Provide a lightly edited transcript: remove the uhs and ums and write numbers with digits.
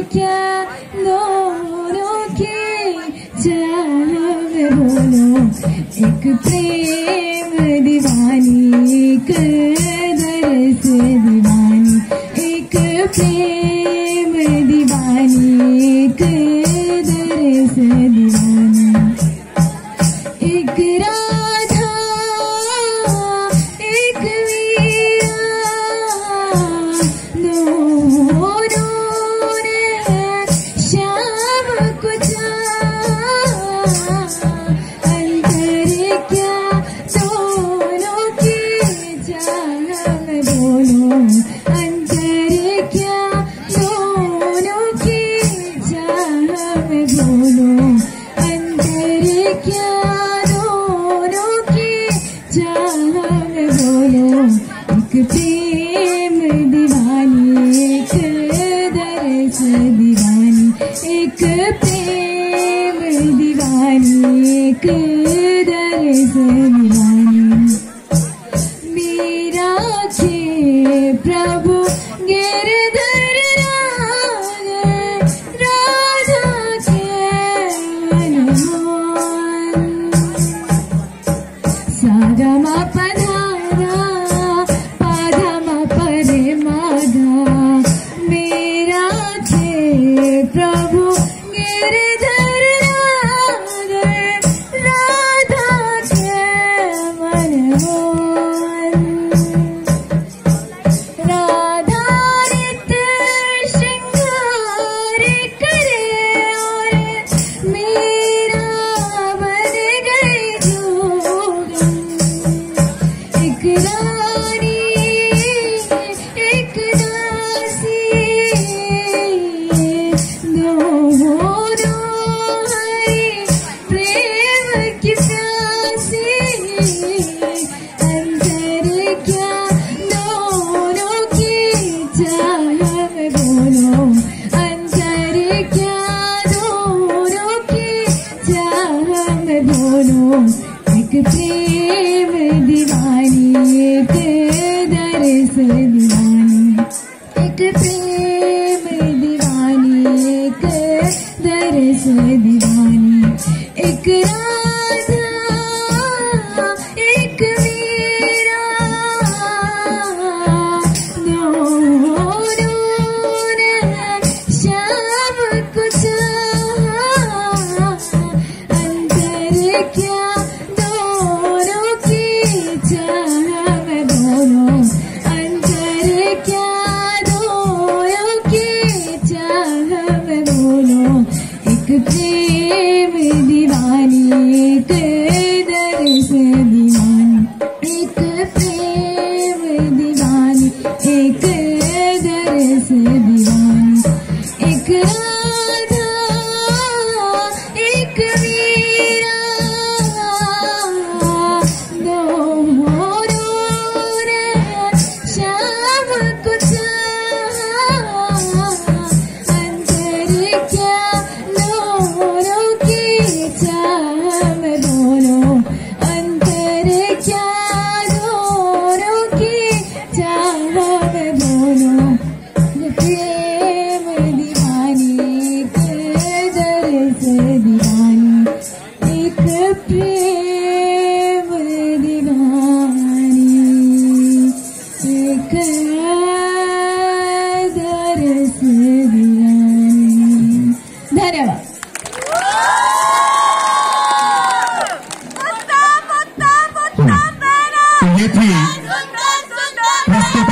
क्या दोनों की चाह में बोलो, एक प्रेम दीवानी, एक दरस दीवानी, एक प्रेम दीवानी, एक दरस दीवानी, एक राधा एक वीरा, दोनों ने श्याम को चाहा, अंतर क्या दोनों की चाह में बोलो, अंतर क्या दोनों की चाह में बोलो, अंतर क्या दोनों की चाह में बोलो, एक प्रेम दीवानी, एक दरस दीवानी, एक प्रेम दीवानी, एक दरस दीवानी। मीरा के प्रभु गिरधर राज, राधा के मनमोहन, सागमा पधारा पाधमा परे माधा, मेरा के प्रभु गिरधर राज, राधा के मनमोहन, राधा नित्य श्रृंगार करे और मेरा बन गई जोगन, एक रानी एक दासी, दोनों हरि प्रेम की प्यासी, अंतर क्या दोनों की चाह में बोलो, अंतर क्या दोनों की चाह में बोलो, एक प्रेम दीवानी, एक दरस दीवानी, एक प्रेम दीवानी, एक दरस दीवानी, एक राधा एक वीरा, दोनों ने श्याम को चाहा, अंतर क्या दोनों की चाह में बोलो, अंतर क्या दोनों की चाह में बोलो, एक प्रेम दीवानी, एक दरस दीवानी, एक प्रेम दीवानी, एक दरस दीवानी, एक राधा एक वीरा, दोनों ने श्याम को चाहा, अंतर क्या दोनों की चाह में बोलो, अंतर क्या दोनों की चाह में बोलो, प्रेम दीवानी, एक दरस दीवानी, एक प्रेम दीवानी, एक दरस दीवानी। धन्यवाद। ये थी